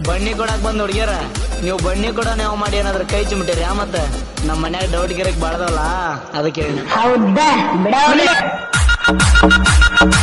ಬಣ್ಣಿ ಕೊಡಕ್ ಬಂದ್ ಹುಡ್ಗ್ಯಾರ ನೀವು ಬಣ್ಣಿ ಕೊಡ ನೀವು ಮಾಡಿ ಏನಾದ್ರು ಕೈ ಚಿಮ್ಟಿರಿ ಮತ್ತ ನಮ್ಮ ಮನ್ಯಾಗ ಡೌಟ್ ಗಿರಕ್ ಬಾಳ್ದವಲ್ಲ ಅದಕ್ಕೆ ಹೌದಾ ಬಿಡ